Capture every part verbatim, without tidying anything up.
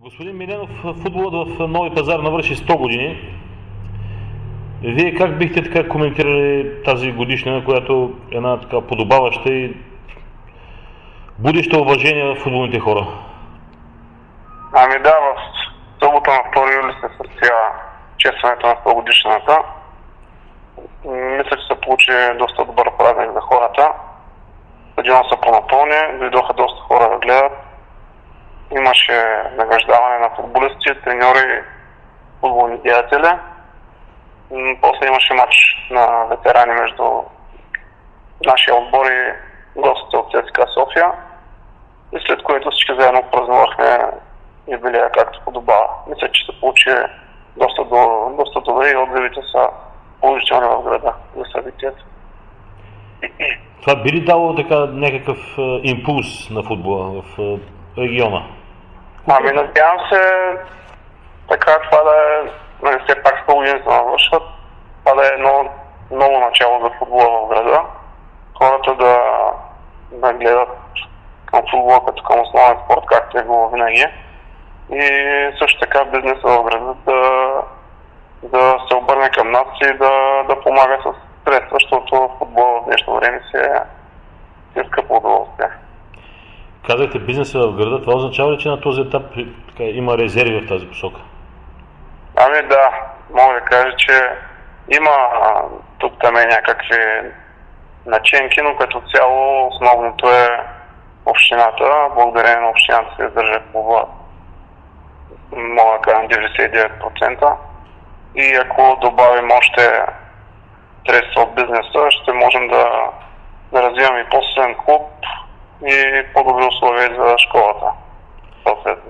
Господин Миленов, футболът в Нови пазар навърши сто години. Вие как бихте така коментирали тази годишнина, която е една така подобаваща и будеща уважение в футболните хора? Ами да, в събота на втори юли се състоя честването на сто годишната. Мисля, че се получи доста добър празник за хората. Стадионът се понапълни, дойдоха доста хора да гледат. Имаше награждаване на футболисти, треньори, футболни деятели. После имаше матч на ветерани между нашия отбор и гостите от ЦСКА София. И след което всички заедно празнувахме юбилея както подобава. Мисля, че се получи доста, до, доста добре и отзивите са положителни в града за събитието. Това би ли дало така някакъв е, импулс на футбола в е, региона? Ами надявам се така това да е, нали, все пак сто години се навършват, това да е едно ново начало за футбола в града. Хората да, да гледат към футбола като към основен спорт, както е било винаги. И също така бизнеса в града да, да се обърне към нас и да, да помага с средства, защото футбола в днешно време си е, си е скъпо удоволствие. Казахте бизнеса в града, това означава ли, че на този етап така, има резерви в тази посока? Ами да, мога да кажа, че има тук там е някакви начинки, но като цяло основното е общината. Благодарение на общината се издържа клуба, мога да кажа, деветдесет и девет процента. И ако добавим още средства от бизнеса, ще можем да, да развиваме и по-силен клуб и по-добри условия за школата. Съответно.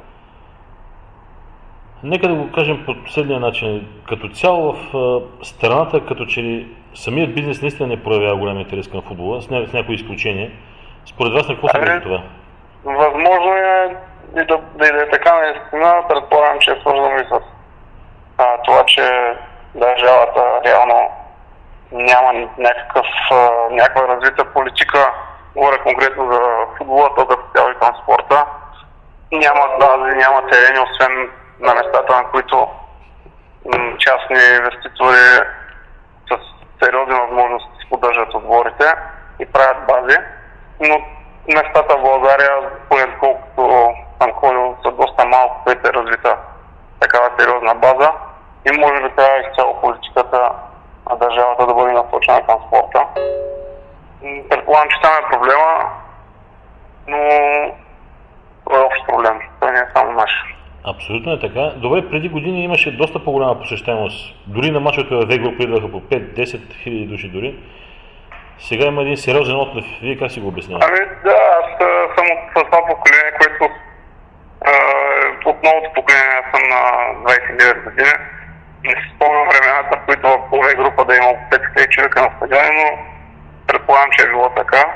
Нека да го кажем по следния начин. Като цяло в страната, като че ли самият бизнес наистина не проявява голям интерес към футбола, с, ня... с някои изключения. Според вас на какво се дължи това? Възможно е и да, да, да е така наистина. Предполагам, че е свързано и с а, това, че държавата реално няма някакъв, а, някаква развита политика, говоря конкретно за футбола, то като цяло и към спорта. Няма бази, няма терени, освен на местата, на които м, частни инвеститори с сериозни възможности си поддържат отборите и правят бази. Но местата в България, поне колкото съм ходил, са доста малко, където е развита такава сериозна база. И може би трябва изцяло политиката на държавата да бъде насочена към спорта. Предполагам, че там е проблема, но това е общ проблем. Това не е само наш. Абсолютно е така. Добре, преди години имаше доста по-голяма посещаемост. Дори на мачовете в В-група идваха по пет-десет хиляди души дори. Сега има един сериозен отлив. Вие как си го обяснявате? Ами да, аз съм от това поколение, което е от новото поколение, аз съм на двадесет и девет години. Не си спомням времената, в които в В-група да има пет хиляди човека на стадиони, но предполагам, че е било така.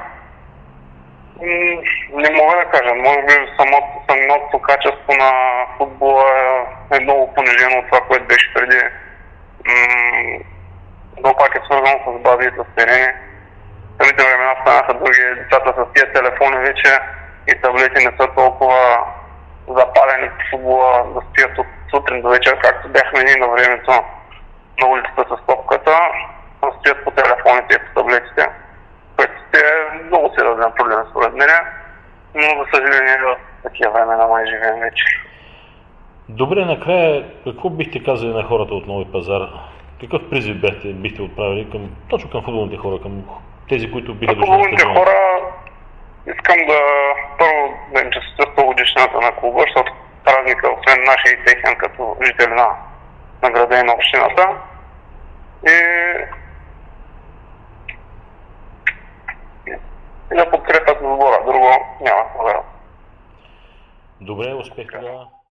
Не мога да кажа, може би самото, самото качество на футбола е много понижено от това, което беше преди. Но пак е свързано с бази и с терени. Самите времена станаха други, децата с тия телефони вече и таблети не са толкова запалени в футбола да стоят от сутрин до вечер, както бяхме ние на времето на улицата с топката, да стоят по телефоните и по таблетите, което е много сериозен проблем според мен, но за съжаление в такива времена май живеем вече. Добре, накрая какво бихте казали на хората от Нови пазар? Какъв призив бихте, бихте отправили към, точно към футболните хора, към тези, които биха дошли на футболните хора искам да първо да им честитя сто годишнината на клуба, защото празника, освен нашия и техен като жители на, на града и на общината. И, и да подкрепят отбора. Друго няма. Добре, успех тогава.